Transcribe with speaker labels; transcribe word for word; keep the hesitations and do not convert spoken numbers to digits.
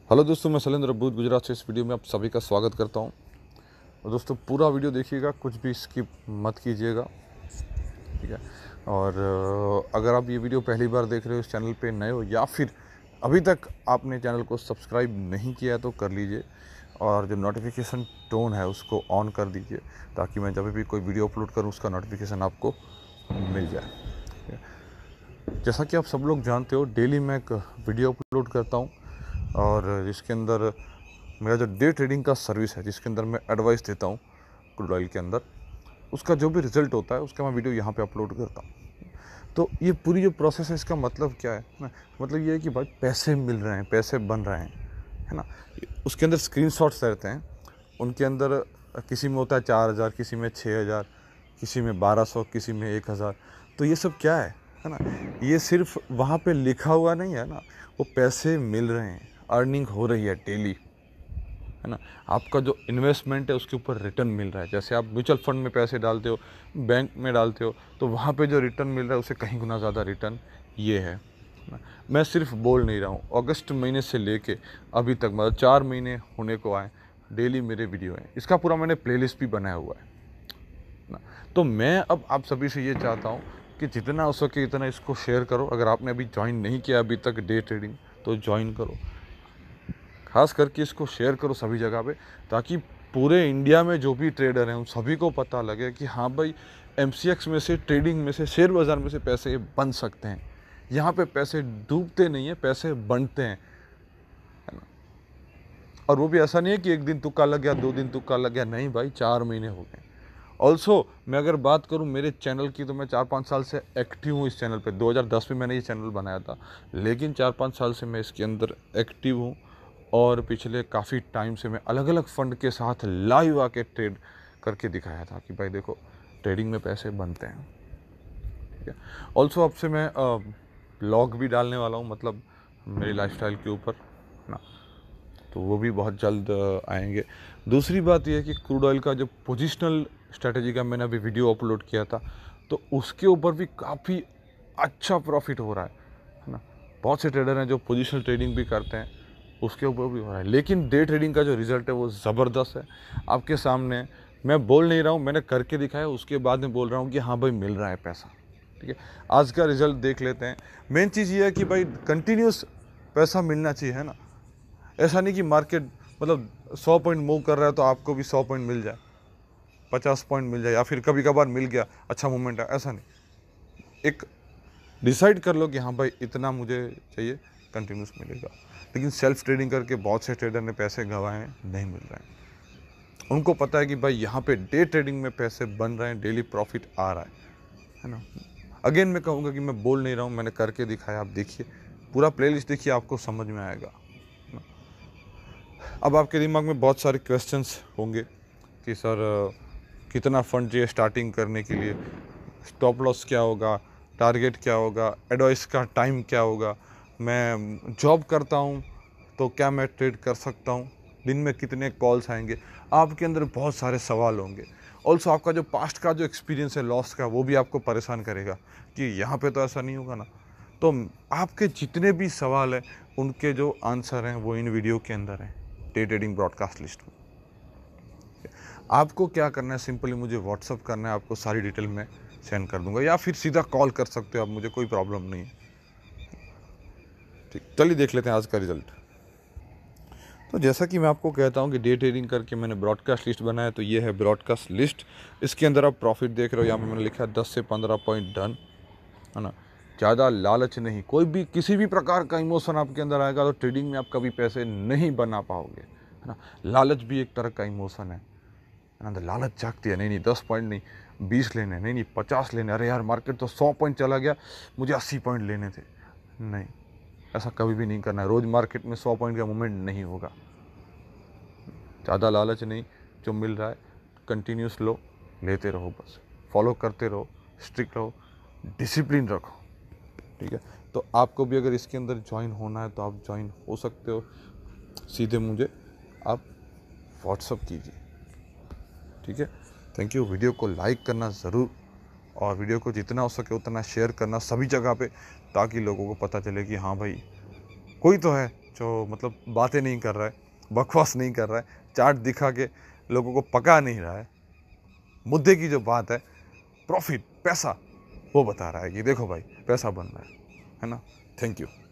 Speaker 1: Hello दोस्तों, मैं शैलेंद्र बूध गुजरात से इस वीडियो में आप सभी का स्वागत करता हूं। और दोस्तों पूरा वीडियो देखिएगा, कुछ भी स्किप मत कीजिएगा, ठीक है। और अगर आप ये वीडियो पहली बार देख रहे हो, इस चैनल पे नए हो या फिर अभी तक आपने चैनल को सब्सक्राइब नहीं किया है तो कर लीजिए, और जो नोटिफिकेशन टोन है उसको ऑन कर दीजिए ताकि मैं जब भी कोई वीडियो अपलोड करूँ उसका नोटिफिकेशन आपको मिल जाए। जैसा कि आप सब लोग जानते हो, डेली मैं एक वीडियो अपलोड करता हूँ और जिसके अंदर मेरा जो डे ट्रेडिंग का सर्विस है, जिसके अंदर मैं एडवाइस देता हूँ क्रूड ऑयल के अंदर, उसका जो भी रिज़ल्ट होता है उसका मैं वीडियो यहाँ पे अपलोड करता हूँ। तो ये पूरी जो प्रोसेस है, इसका मतलब क्या है ना, मतलब ये है कि भाई पैसे मिल रहे हैं, पैसे बन रहे हैं, है ना। उसके अंदर स्क्रीनशॉट्स रहते हैं, उनके अंदर किसी में होता है चार हज़ार, किसी में छः हज़ार, किसी में बारह सौ, किसी में एक हज़ार। तो ये सब क्या है है ना, ये सिर्फ वहाँ पे लिखा हुआ नहीं है ना, वो पैसे मिल रहे हैं, अर्निंग हो रही है डेली, है ना। आपका जो इन्वेस्टमेंट है उसके ऊपर रिटर्न मिल रहा है। जैसे आप म्यूचुअल फंड में पैसे डालते हो, बैंक में डालते हो, तो वहाँ पे जो रिटर्न मिल रहा है उससे कहीं गुना ज़्यादा रिटर्न ये है ना। मैं सिर्फ बोल नहीं रहा हूँ, अगस्त महीने से लेके अभी तक, मतलब चार महीने होने को आए, डेली मेरे वीडियो हैं। इसका पूरा मैंने प्लेलिस्ट भी बनाया हुआ है ना। तो मैं अब आप सभी से ये चाहता हूँ कि जितना हो सके इतना इसको शेयर करो। अगर आपने अभी ज्वाइन नहीं किया अभी तक डे ट्रेडिंग, तो ज्वाइन करो, खास करके इसको शेयर करो सभी जगह पे, ताकि पूरे इंडिया में जो भी ट्रेडर हैं उन सभी को पता लगे कि हाँ भाई, एमसीएक्स में से, ट्रेडिंग में से, शेयर बाज़ार में से पैसे बन सकते हैं। यहाँ पे पैसे डूबते नहीं हैं, पैसे बनते हैं, है ना। और वो भी ऐसा नहीं है कि एक दिन तुक्का लग गया, दो दिन तुक्का लग गया, नहीं भाई, चार महीने हो गए। ऑल्सो मैं अगर बात करूं मेरे चैनल की, तो मैं चार पाँच साल से एक्टिव हूं इस चैनल पे। दो हज़ार दस में मैंने ये चैनल बनाया था, लेकिन चार पाँच साल से मैं इसके अंदर एक्टिव हूं। और पिछले काफ़ी टाइम से मैं अलग अलग फंड के साथ लाइव आके ट्रेड करके दिखाया था कि भाई देखो, ट्रेडिंग में पैसे बनते हैं, ठीक है। ऑल्सो आपसे मैं ब्लॉग भी डालने वाला हूँ, मतलब मेरी लाइफस्टाइल के ऊपर ना, तो वो भी बहुत जल्द आएंगे। दूसरी बात यह है कि क्रूड ऑयल का जो पोजिशनल स्ट्रेटजी का मैंने अभी वीडियो अपलोड किया था, तो उसके ऊपर भी काफ़ी अच्छा प्रॉफिट हो रहा है, है ना। बहुत से ट्रेडर हैं जो पोजिशनल ट्रेडिंग भी करते हैं, उसके ऊपर भी हो रहा है। लेकिन डे ट्रेडिंग का जो रिज़ल्ट है वो ज़बरदस्त है, आपके सामने। मैं बोल नहीं रहा हूँ, मैंने करके दिखाया, उसके बाद में बोल रहा हूँ कि हाँ भाई, मिल रहा है पैसा, ठीक है। आज का रिज़ल्ट देख लेते हैं। मेन चीज़ ये है कि भाई कंटिन्यूस पैसा मिलना चाहिए, है ना। ऐसा नहीं कि मार्केट मतलब सौ पॉइंट मूव कर रहा है तो आपको भी सौ पॉइंट मिल जाए, पचास पॉइंट मिल जाए, या फिर कभी कभार मिल गया, अच्छा मूवमेंट है, ऐसा नहीं। एक डिसाइड कर लो कि हाँ भाई, इतना मुझे चाहिए, कंटिन्यूस मिलेगा। लेकिन सेल्फ ट्रेडिंग करके बहुत से ट्रेडर ने पैसे गंवाए हैं, नहीं मिल रहे हैं। उनको पता है कि भाई यहाँ पे डे ट्रेडिंग में पैसे बन रहे हैं, डेली प्रॉफिट आ रहा है, है ना। अगेन मैं कहूँगा कि मैं बोल नहीं रहा हूँ, मैंने करके दिखाया। आप देखिए, पूरा प्लेलिस्ट देखिए, आपको समझ में आएगा। अब आपके दिमाग में बहुत सारे क्वेश्चंस होंगे कि सर कितना फंड चाहिए स्टार्टिंग करने के लिए, स्टॉप लॉस क्या होगा, टारगेट क्या होगा, एडवाइस का टाइम क्या होगा, मैं जॉब करता हूँ तो क्या मैं ट्रेड कर सकता हूँ, दिन में कितने कॉल्स आएंगे। आपके अंदर बहुत सारे सवाल होंगे। ऑल्सो आपका जो पास्ट का जो एक्सपीरियंस है लॉस का, वो भी आपको परेशान करेगा कि यहाँ पे तो ऐसा नहीं होगा ना। तो आपके जितने भी सवाल हैं उनके जो आंसर हैं वो इन वीडियो के अंदर हैं, डे ट्रेडिंग ब्रॉडकास्ट लिस्ट में। आपको क्या करना है, सिंपली मुझे व्हाट्सअप करना है, आपको सारी डिटेल में सेंड कर दूंगा, या फिर सीधा कॉल कर सकते हो आप मुझे, कोई प्रॉब्लम नहीं है, ठीक। चलिए देख लेते हैं आज का रिजल्ट। तो जैसा कि मैं आपको कहता हूं कि डे ट्रेडिंग करके मैंने ब्रॉडकास्ट लिस्ट बनाया, तो ये है ब्रॉडकास्ट लिस्ट। इसके अंदर आप प्रॉफिट देख रहे हो, यहाँ पे मैंने लिखा है दस से पंद्रह पॉइंट डन, है ना। ज़्यादा लालच नहीं, कोई भी किसी भी प्रकार का इमोशन आपके अंदर आएगा तो ट्रेडिंग में आप कभी पैसे नहीं बना पाओगे, है ना। लालच भी एक तरह का इमोशन है ना। तो लालच जागती है, नहीं नहीं दस पॉइंट नहीं, बीस लेने, नहीं नहीं पचास लेने, अरे यार मार्केट तो सौ पॉइंट चला गया, मुझे अस्सी पॉइंट लेने थे। नहीं, ऐसा कभी भी नहीं करना है। रोज़ मार्केट में सौ पॉइंट का मूवमेंट नहीं होगा। ज़्यादा लालच नहीं, जो मिल रहा है कंटिन्यूस लो, लेते रहो, बस फॉलो करते रहो, स्ट्रिक्ट रहो, डिसिप्लिन रखो, ठीक है। तो आपको भी अगर इसके अंदर ज्वाइन होना है तो आप ज्वाइन हो सकते हो, सीधे मुझे आप व्हाट्सअप कीजिए, ठीक है। Thank you. वीडियो को लाइक करना ज़रूर, और वीडियो को जितना हो सके उतना शेयर करना सभी जगह पे, ताकि लोगों को पता चले कि हाँ भाई, कोई तो है जो मतलब बातें नहीं कर रहा है, बकवास नहीं कर रहा है, चार्ट दिखा के लोगों को पका नहीं रहा है, मुद्दे की जो बात है, प्रॉफिट, पैसा, वो बता रहा है कि देखो भाई पैसा बन रहा है, है ना। Thank you.